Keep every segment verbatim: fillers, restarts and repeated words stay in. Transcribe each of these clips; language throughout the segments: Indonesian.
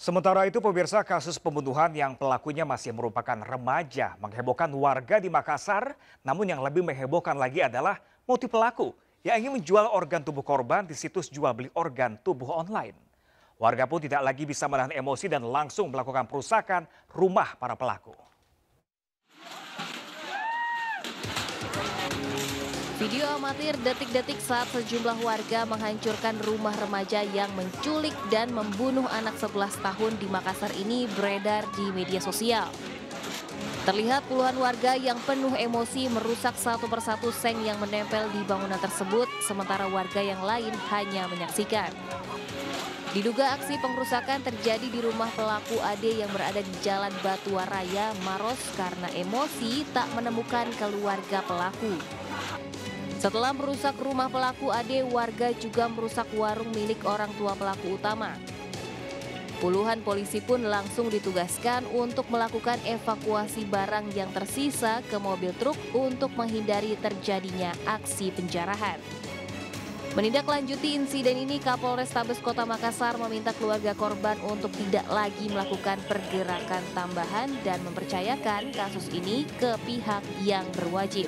Sementara itu pemirsa, kasus pembunuhan yang pelakunya masih merupakan remaja menghebohkan warga di Makassar. Namun yang lebih menghebohkan lagi adalah motif pelaku yang ingin menjual organ tubuh korban di situs jual beli organ tubuh online. Warga pun tidak lagi bisa menahan emosi dan langsung melakukan perusakan rumah para pelaku. Video amatir detik-detik saat sejumlah warga menghancurkan rumah remaja yang menculik dan membunuh anak sebelas tahun di Makassar ini beredar di media sosial. Terlihat puluhan warga yang penuh emosi merusak satu persatu seng yang menempel di bangunan tersebut, sementara warga yang lain hanya menyaksikan. Diduga aksi pengerusakan terjadi di rumah pelaku Ade yang berada di Jalan Batua Raya, Maros karena emosi tak menemukan keluarga pelaku. Setelah merusak rumah pelaku Ade, warga juga merusak warung milik orang tua pelaku utama. Puluhan polisi pun langsung ditugaskan untuk melakukan evakuasi barang yang tersisa ke mobil truk untuk menghindari terjadinya aksi penjarahan. Menindaklanjuti insiden ini, Kapolrestabes Kota Makassar meminta keluarga korban untuk tidak lagi melakukan pergerakan tambahan dan mempercayakan kasus ini ke pihak yang berwajib.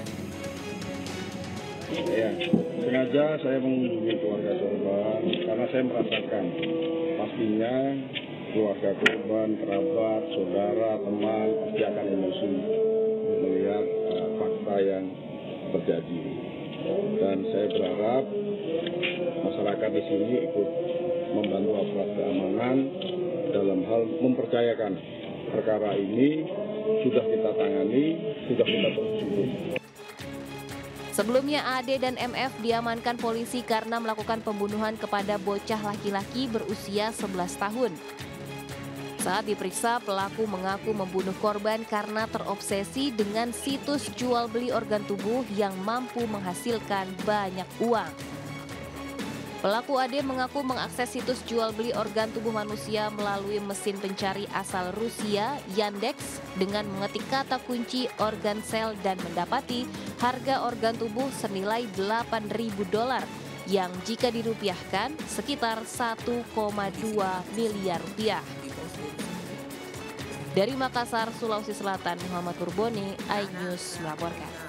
Ya, sengaja saya menghubungi keluarga korban karena saya merasakan pastinya keluarga korban, kerabat, saudara, teman pasti akan emosi melihat uh, fakta yang terjadi. Dan saya berharap masyarakat di sini ikut membantu aparat keamanan dalam hal mempercayakan perkara ini sudah kita tangani, sudah kita proses. Sebelumnya Ade dan M F diamankan polisi karena melakukan pembunuhan kepada bocah laki-laki berusia sebelas tahun. Saat diperiksa, pelaku mengaku membunuh korban karena terobsesi dengan situs jual beli organ tubuh yang mampu menghasilkan banyak uang. Pelaku Ade mengaku mengakses situs jual beli organ tubuh manusia melalui mesin pencari asal Rusia, Yandex, dengan mengetik kata kunci organ sel dan mendapati harga organ tubuh senilai delapan ribu dolar yang jika dirupiahkan sekitar satu koma dua miliar rupiah. Dari Makassar, Sulawesi Selatan, Muhammad Purboni, iNews melaporkan.